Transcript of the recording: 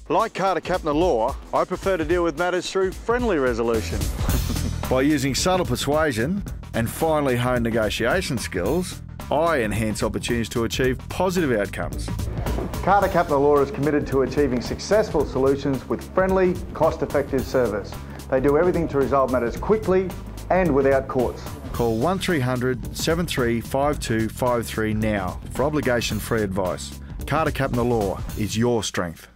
Like Carter Capner Law, I prefer to deal with matters through friendly resolution. By using subtle persuasion and finely honed negotiation skills, I enhance opportunities to achieve positive outcomes. Carter Capner Law is committed to achieving successful solutions with friendly, cost-effective service. They do everything to resolve matters quickly and without courts. Call 1300 735253 now for obligation-free advice. Carter Capner Law is your strength.